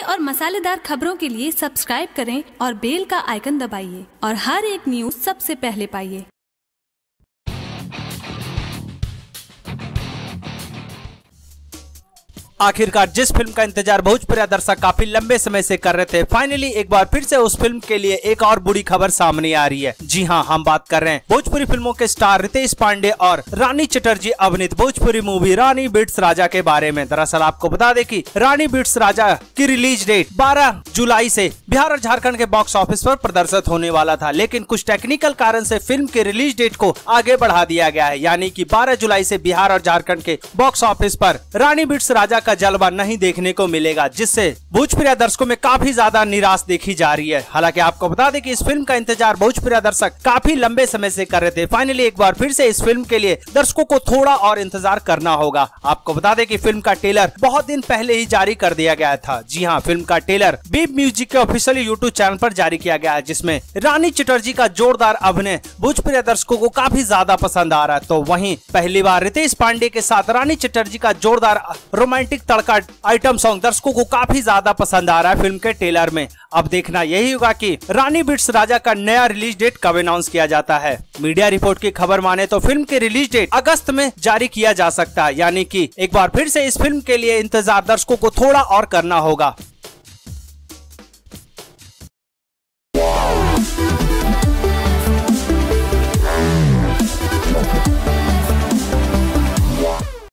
और मसालेदार खबरों के लिए सब्सक्राइब करें और बेल का आइकन दबाइए और हर एक न्यूज सबसे पहले पाइए। आखिरकार जिस फिल्म का इंतजार भोजपुरी दर्शक काफी लंबे समय से कर रहे थे, फाइनली एक बार फिर से उस फिल्म के लिए एक और बुरी खबर सामने आ रही है। जी हां, हम बात कर रहे हैं भोजपुरी फिल्मों के स्टार रितेश पांडे और रानी चटर्जी अभिनीत भोजपुरी मूवी रानी वेड्स राजा के बारे में। दरअसल आपको बता दें कि रानी वेड्स राजा की रिलीज डेट 12 जुलाई से बिहार और झारखंड के बॉक्स ऑफिस पर प्रदर्शित होने वाला था, लेकिन कुछ टेक्निकल कारण से फिल्म के रिलीज डेट को आगे बढ़ा दिया गया है। यानी कि 12 जुलाई से बिहार और झारखंड के बॉक्स ऑफिस पर रानी वेड्स राजा का जलवा नहीं देखने को मिलेगा, जिससे भोजपुरी दर्शकों में काफी ज्यादा निराश देखी जा रही है। हालांकि आपको बता दें कि इस फिल्म का इंतजार भोजपुरी दर्शक काफी लंबे समय से कर रहे थे। फाइनली एक बार फिर से इस फिल्म के लिए दर्शकों को थोड़ा और इंतजार करना होगा। आपको बता दें कि फिल्म का ट्रेलर बहुत दिन पहले ही जारी कर दिया गया था। जी हाँ, फिल्म का ट्रेलर बीप म्यूजिक के ऑफिशियल यूट्यूब चैनल पर जारी किया गया है, जिसमें रानी चटर्जी का जोरदार अभिनय भोजपुरी दर्शकों को काफी ज्यादा पसंद आ रहा है। तो वहीं पहली बार रितेश पांडे के साथ रानी चटर्जी का जोरदार रोमांटिक तड़का आइटम सॉन्ग दर्शकों को काफी ज्यादा पसंद आ रहा है फिल्म के ट्रेलर में। अब देखना यही होगा कि रानी वेड्स राजा का नया रिलीज डेट कब अनाउंस किया जाता है। मीडिया रिपोर्ट की खबर माने तो फिल्म की रिलीज डेट अगस्त में जारी किया जा सकता है। यानी कि एक बार फिर से इस फिल्म के लिए इंतजार दर्शकों को थोड़ा और करना होगा।